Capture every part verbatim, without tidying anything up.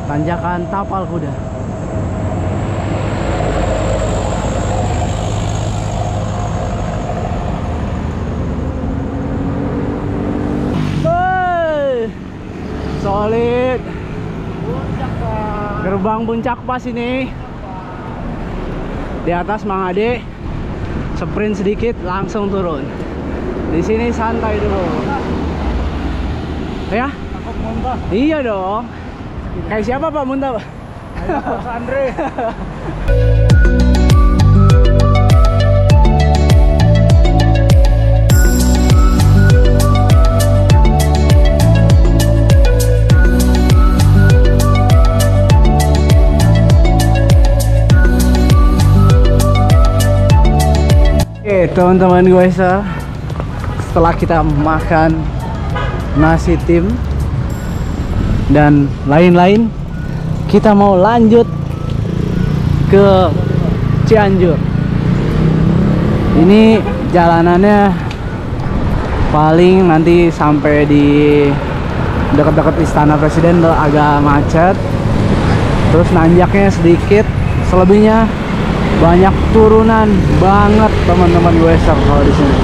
tanjakan Tapal Kuda. Hey, solid. Gerbang puncak pas ini. Di atas Mang Ade, sprint sedikit langsung turun. Di sini santai dulu. Ya? Takut muntah. Iya dong. Kayak siapa Pak muntah? Ayo Mas Andre. Oke teman-teman gue, setelah kita makan nasi tim dan lain-lain, kita mau lanjut ke Cianjur. Ini jalanannya paling nanti sampai di dekat-dekat Istana Presiden agak macet, terus nanjaknya sedikit, selebihnya banyak turunan banget teman-teman gue kalau di sini.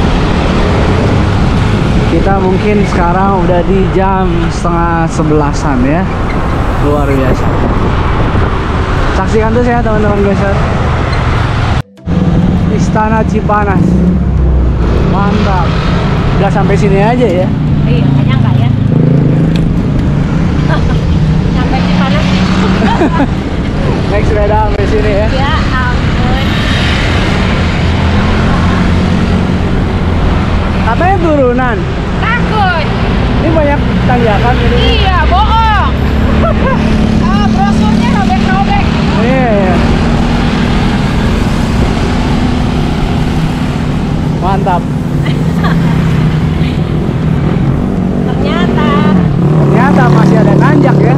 Kita mungkin sekarang udah di jam setengah sebelasan ya, luar biasa. Saksikan terus ya teman-teman gue. Istana Cipanas, mantap. Udah sampai sini aja ya. Iya, gak nyangka ya. Sampai Cipanas. Naik sepeda sampai sini ya. Ya ampun. Katanya turunan. Takut. Ini banyak tanjakan ini. Iya, bohong. Ah, brosurnya robek-robek. Iya, iya. Mantap. Ternyata. Ternyata masih ada nanjak ya.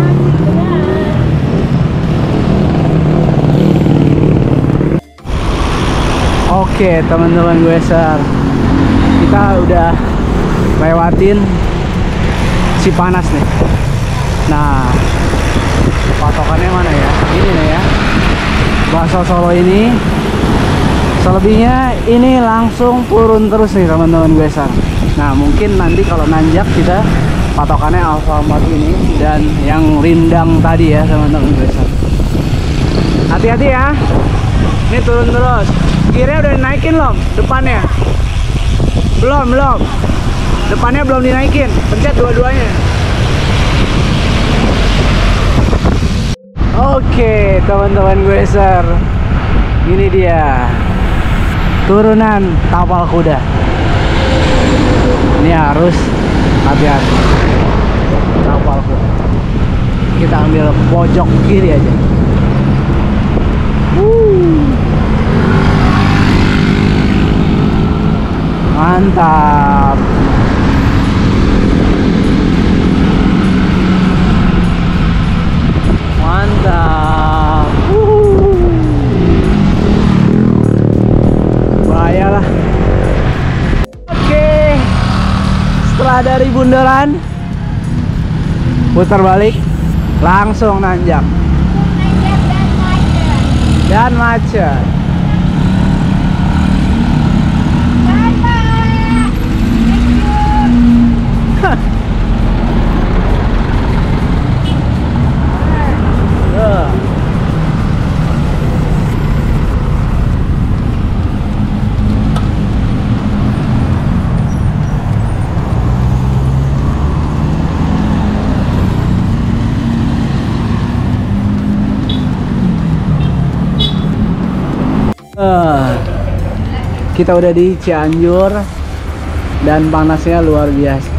Oke teman-teman gue, kita udah lewatin Cipanas nih. Nah, patokannya mana ya? Ini nih ya, bakso Solo ini. Selebihnya ini langsung turun terus nih teman-teman gue. Nah mungkin nanti kalau nanjak kita patokannya Alfamart ini dan yang rindang tadi ya teman-teman gue. Hati-hati ya, ini turun terus. Kira udah dinaikin loh depannya. Belum, belum. Depannya belum dinaikin. Pencet dua-duanya. Oke, teman-teman gue, ini dia turunan Tapal Kuda. Ini harus hati-hati. Tapal Kuda. Kita ambil pojok kiri aja. Wuh. Mantap. Mantap. Wuh. Bahayalah. Oke. Setelah dari bundaran putar balik, langsung nanjak. Dan macet. Uh, kita udah di Cianjur dan panasnya luar biasa.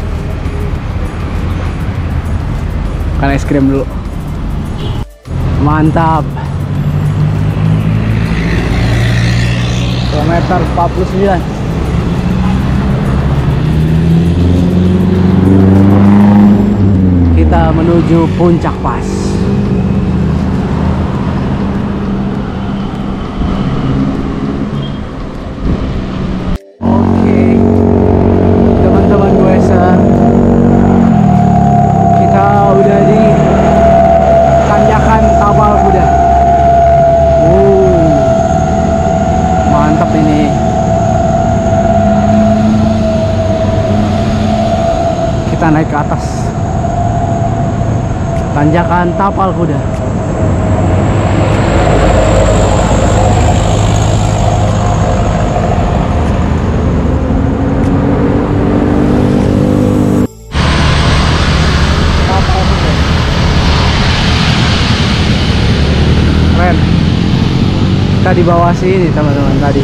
Makan es krim dulu. Mantap. Kilometer empat puluh sembilan. Kita menuju Puncak Pas. Kita udah di Tanjakan Tapal Kuda. Tapal Kuda. Keren. Kita di bawah sini teman-teman tadi.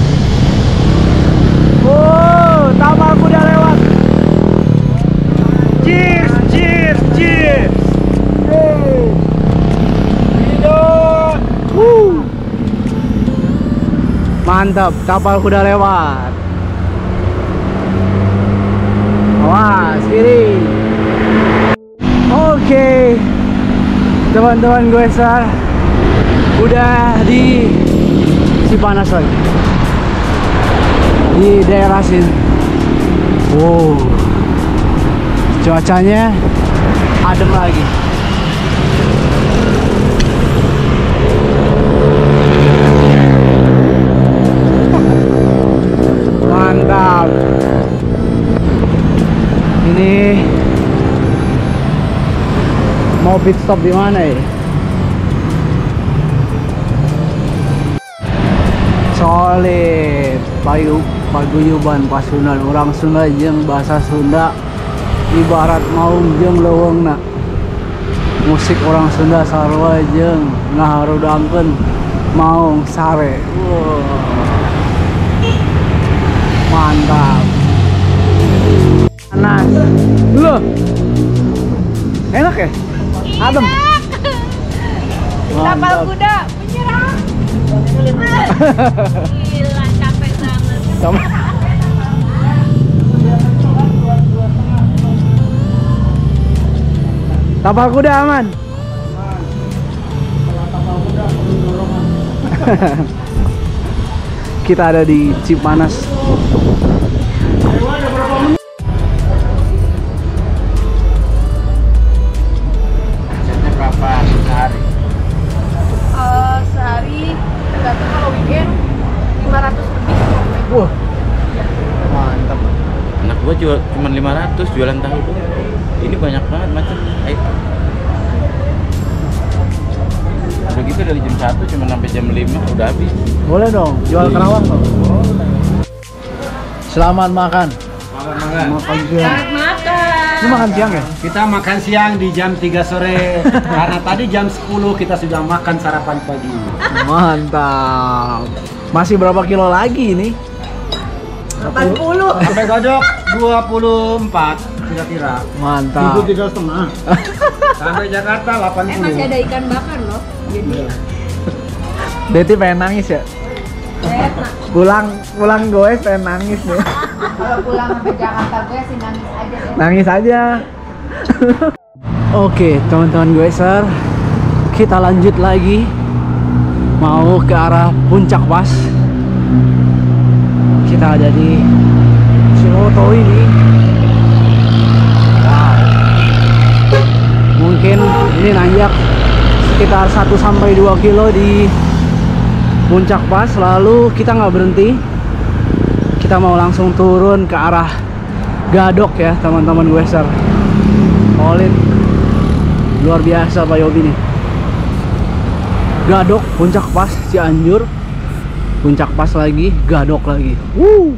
Wow, Tapal Kuda lewat. Cheers, cheers, cheers. Hidup. Woo. Mantap, Tapal Kuda lewat. Awas, kiri. Oke, teman-teman gue sar, udah di Cipanas lagi, di daerah sini. Wow, cuacanya adem lagi. Mantap. Ini mau pit stop di mana ya? Solid. Payu paguyuban Pasundan orang Sunda jeung bahasa Sunda ibarat maung jeung leuweungna. Musik orang Sunda sarua jeung ngaharudangkeun maung sare. Wow. Mantap. Panas. Loh. Enak ya? Adem. Tapal kuda menyerang. Gila, capek banget. Sama. Tapal kuda aman. Kita ada di Cipanas. Berapa sehari? Eh, sehari tergantung kalau weekend lima ratus lebih. Wah. Mantap. Anak gua jual cuma lima ratus jualan tahu. Ini banyak banget macam. Ayo. Udah gitu dari jam satu cuma sampai jam lima udah habis. Boleh dong, jual kerawang dong. Selamat makan. Makan, makan. Makan siang. Selamat makan. Ini makan siang ya? Kita makan siang di jam tiga sore. Karena tadi jam sepuluh kita sudah makan sarapan pagi. Mantap. Masih berapa kilo lagi ini? delapan puluh. Sampai godok dua puluh empat kira-kira. Mantap. tiga setengah. Sampai Jakarta delapan Eh, puluh. masih ada ikan bakar loh. Jadi Deti pengen nangis ya? enak. Pulang pulang gue pengen nangis ya. Kalau pulang sampai Jakarta gue sih nangis aja deh. Nangis aja. Oke, teman-teman gue sar, kita lanjut lagi mau ke arah Puncak Pas. Kita ada di Ciloto ini. Wow. Mungkin ini nanjak sekitar satu sampai dua kilo di Puncak Pas. Lalu kita nggak berhenti, kita mau langsung turun ke arah Gadok ya teman-teman gue sar. Solid, luar biasa Pak Yobi nih. Gadok, Puncak Pas, Cianjur, Puncak Pas lagi, Gadok lagi. Woo.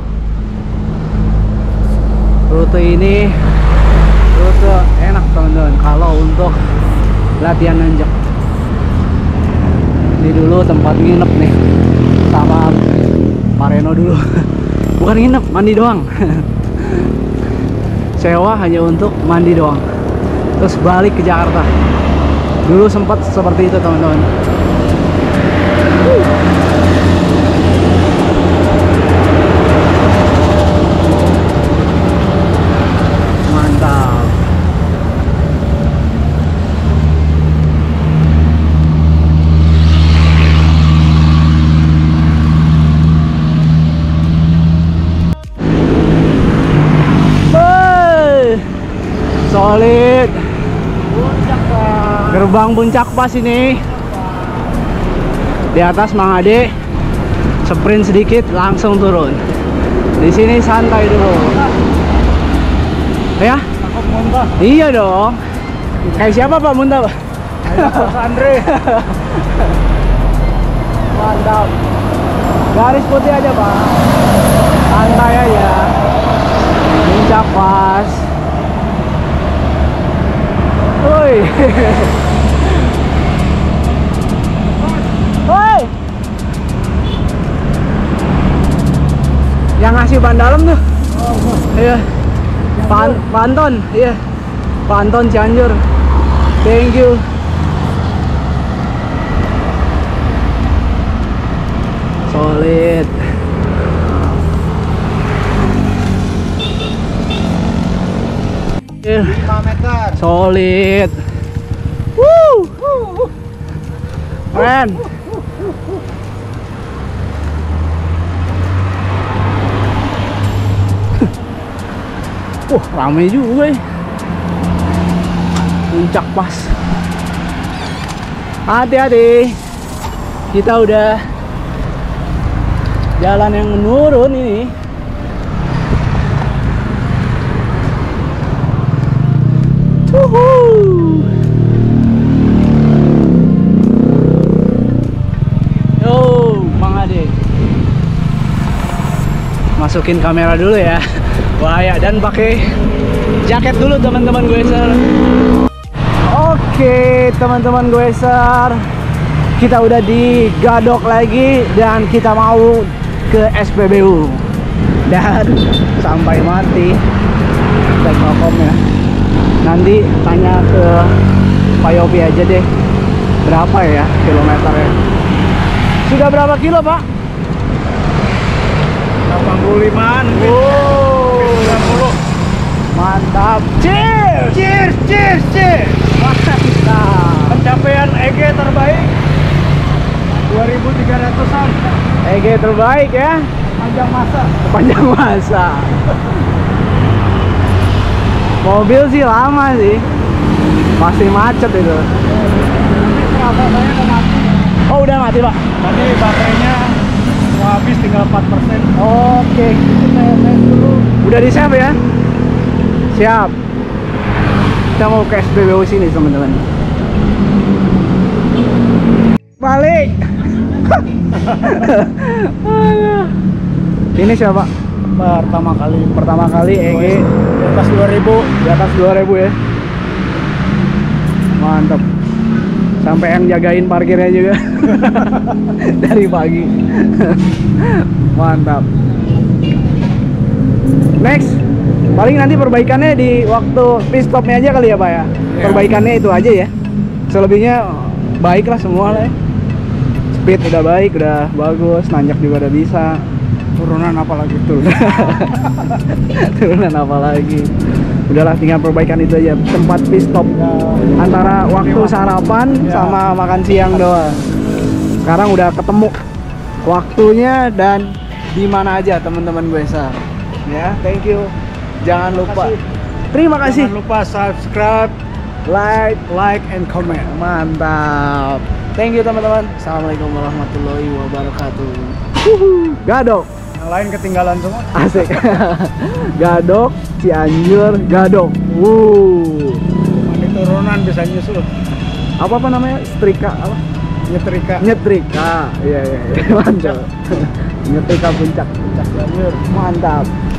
Rute ini rute enak teman-teman kalau untuk latihan nanjak. Ini dulu tempat nginep nih sama Pak Reno dulu. Bukan nginep, mandi doang. Sewa hanya untuk mandi doang, terus balik ke Jakarta. Dulu sempat seperti itu teman-teman. Mantap. Solid. Gerbang Puncak Pas ini. Di atas Mang Ade. Sprint sedikit langsung turun. Di sini santai dulu. Ya? Takut muntah. Iya dong. Kayak siapa Pak Munta Pak? Kayak Mas Andre. Mantap. Garis putih aja Pak. Santai aja. Puncak pas. Woi. Woi. Yang ngasih ban dalam tuh. Iya. Pan Panton, iya. Panton Cianjur. Thank you. Solid. lima meter. Solid. Woo. Keren. Wah, rame juga ya. Puncak pas. Hati-hati. Kita udah jalan yang menurun ini. Wuhuu. Yo, Bang Ade. Masukin kamera dulu ya. Bahaya, dan pakai jaket dulu teman-teman gue ser. Oke teman-teman gue ser, kita udah di Gadok lagi dan kita mau ke S P B U dan sampai mati cek ya. Nanti tanya ke Pak Yopi aja deh berapa ya kilometernya. Sudah berapa kilo Pak? delapan puluh limaan. Wow. sembilan puluh. Mantap. Cheers. Cheers, cheers, cheers. Mantap. Pencapaian E G terbaik dua ribu tiga ratusan. E G terbaik ya. Panjang masa. Panjang masa. Mobil sih lama sih. Masih macet itu. Kenapa saya udah mati? Oh, udah mati, Pak. Tadi baterainya mau habis tinggal empat persen. Oke. Saya tes dulu. Udah di save ya? Siap. Kita mau ke S P B U sini, teman-teman. Balik. Ini siapa? Pertama kali Pertama kali E G di atas dua ribu. di atas dua ribu ya. Mantap. Sampai yang jagain parkirnya juga dari pagi. Mantap. Next, paling nanti perbaikannya di waktu pit stopnya aja kali ya Pak ya. Perbaikannya itu aja ya. Selebihnya baik lah semua lah ya. Speed udah baik, udah bagus, nanjak juga udah bisa. Turunan apa lagi tuh? Turunan apa lagi? Udahlah, tinggal perbaikan itu aja. Tempat pit stop antara waktu sarapan sama makan siang doang. Sekarang udah ketemu waktunya dan di mana aja teman-teman gue sar. Ya, thank you. Jangan lupa. Terima kasih. Jangan lupa subscribe, Like, like, and comment. mantap. Thank you teman-teman. Assalamualaikum warahmatullahi wabarakatuh. Wuhu. Gadok. Yang lain ketinggalan semua. Asik. Gadok, Cianjur, Gadok. Wuh. Ini turunan bisa nyusul. Apa apa namanya? Setrika apa? Nyetrika. Nyetrika. Iya iya iya. Mantap. Nyetrika puncak, puncak Cianjur. Mantap.